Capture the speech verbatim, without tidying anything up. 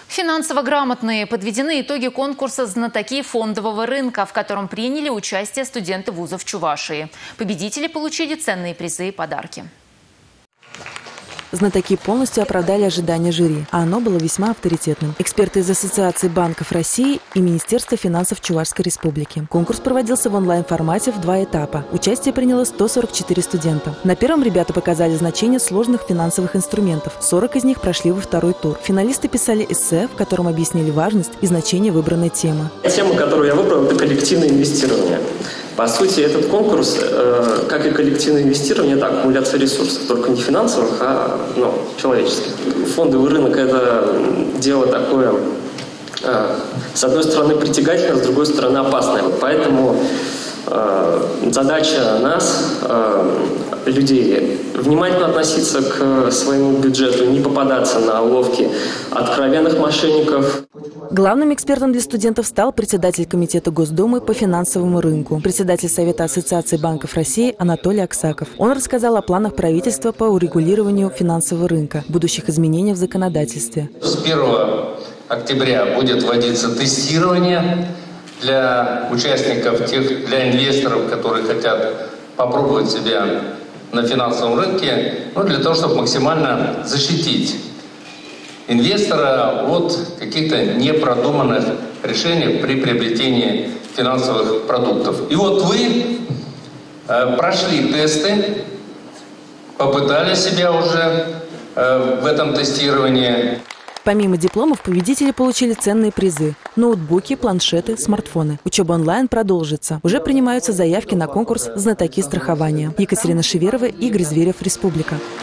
Финансово грамотные. Подведены итоги конкурса «Знатоки фондового рынка», в котором приняли участие студенты вузов Чувашии. Победители получили ценные призы и подарки. Знатоки полностью оправдали ожидания жюри, а оно было весьма авторитетным. Эксперты из Ассоциации банков России и Министерства финансов Чувашской республики. Конкурс проводился в онлайн-формате в два этапа. Участие приняло сто сорок четыре студента. На первом ребята показали значение сложных финансовых инструментов. сорок из них прошли во второй тур. Финалисты писали эссе, в котором объяснили важность и значение выбранной темы. Тема, которую я выбрал, это коллективное инвестирование. По сути, этот конкурс, э, как и коллективное инвестирование, это аккумуляция ресурсов, только не финансовых, а ну, человеческих. Фондовый рынок – это дело такое, э, с одной стороны, притягательное, с другой стороны, опасное. Поэтому э, задача нас, э, людей, внимательно относиться к своему бюджету, не попадаться на уловки откровенных мошенников. Главным экспертом для студентов стал председатель Комитета Госдумы по финансовому рынку, председатель Совета Ассоциации банков России Анатолий Аксаков. Он рассказал о планах правительства по урегулированию финансового рынка, будущих изменениях в законодательстве. С первого октября будет вводиться тестирование для участников, тех, для инвесторов, которые хотят попробовать себя на финансовом рынке, ну, для того, чтобы максимально защитить инвестора от каких-то непродуманных решений при приобретении финансовых продуктов. И вот вы э, прошли тесты, попытали себя уже э, в этом тестировании. Помимо дипломов, победители получили ценные призы – ноутбуки, планшеты, смартфоны. Учеба онлайн продолжится. Уже принимаются заявки на конкурс «Знатоки страхования». Екатерина Шеверова, Игорь Зверев, Республика.